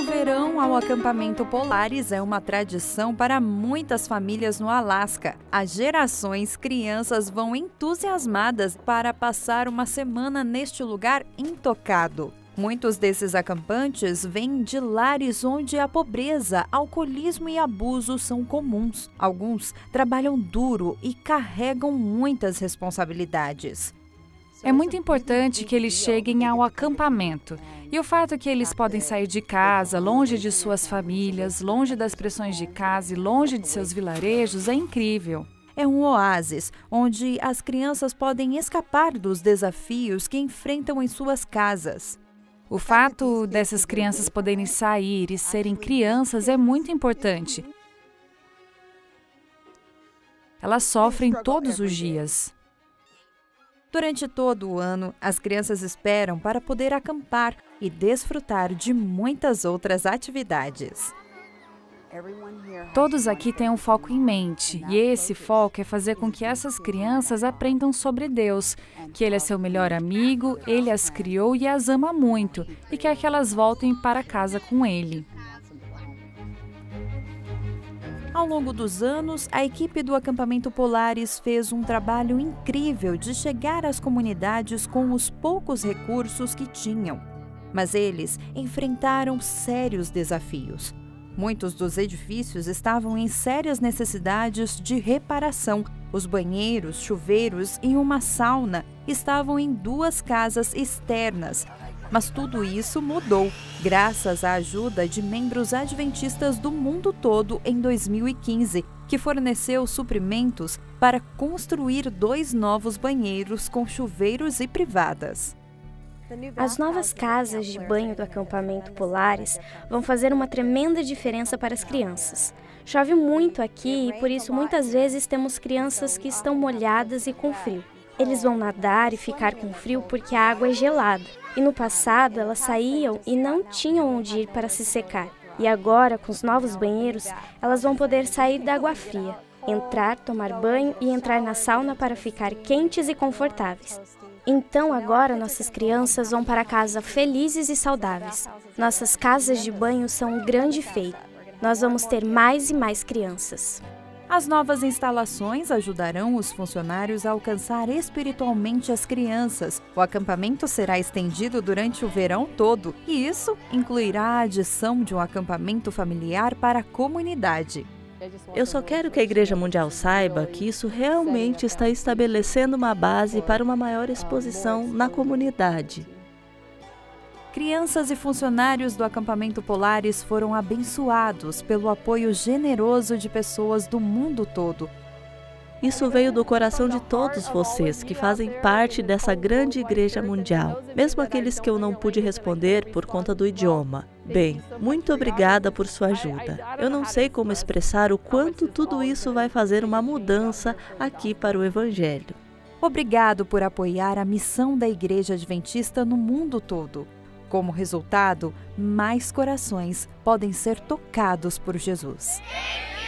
verão ao acampamento Polaris é uma tradição para muitas famílias no Alasca. Há gerações, crianças vão entusiasmadas para passar uma semana neste lugar intocado. Muitos desses acampantes vêm de lares onde a pobreza, alcoolismo e abuso são comuns. Alguns trabalham duro e carregam muitas responsabilidades. É muito importante que eles cheguem ao acampamento. E o fato que eles podem sair de casa, longe de suas famílias, longe das pressões de casa e longe de seus vilarejos é incrível. É um oásis onde as crianças podem escapar dos desafios que enfrentam em suas casas. O fato dessas crianças poderem sair e serem crianças é muito importante. Elas sofrem todos os dias. Durante todo o ano, as crianças esperam para poder acampar e desfrutar de muitas outras atividades. Todos aqui têm um foco em mente, e esse foco é fazer com que essas crianças aprendam sobre Deus, que Ele é seu melhor amigo, Ele as criou e as ama muito, e quer que elas voltem para casa com Ele. Ao longo dos anos, a equipe do acampamento Polaris fez um trabalho incrível de chegar às comunidades com os poucos recursos que tinham. Mas eles enfrentaram sérios desafios. Muitos dos edifícios estavam em sérias necessidades de reparação. Os banheiros, chuveiros e uma sauna estavam em 2 casas externas. Mas tudo isso mudou, graças à ajuda de membros adventistas do mundo todo em 2015, que forneceu suprimentos para construir 2 novos banheiros com chuveiros e privadas. As novas casas de banho do acampamento Polaris vão fazer uma tremenda diferença para as crianças. Chove muito aqui e por isso muitas vezes temos crianças que estão molhadas e com frio. Eles vão nadar e ficar com frio porque a água é gelada. E no passado elas saíam e não tinham onde ir para se secar. E agora, com os novos banheiros, elas vão poder sair da água fria, entrar, tomar banho e entrar na sauna para ficar quentes e confortáveis. Então agora nossas crianças vão para casa felizes e saudáveis. Nossas casas de banho são um grande feito. Nós vamos ter mais e mais crianças. As novas instalações ajudarão os funcionários a alcançar espiritualmente as crianças. O acampamento será estendido durante o verão todo e isso incluirá a adição de um acampamento familiar para a comunidade. Eu só quero que a Igreja Mundial saiba que isso realmente está estabelecendo uma base para uma maior exposição na comunidade. Crianças e funcionários do acampamento Polaris foram abençoados pelo apoio generoso de pessoas do mundo todo. Isso veio do coração de todos vocês que fazem parte dessa grande igreja mundial, mesmo aqueles que eu não pude responder por conta do idioma. Bem, muito obrigada por sua ajuda. Eu não sei como expressar o quanto tudo isso vai fazer uma mudança aqui para o Evangelho. Obrigado por apoiar a missão da Igreja Adventista no mundo todo. Como resultado, mais corações podem ser tocados por Jesus.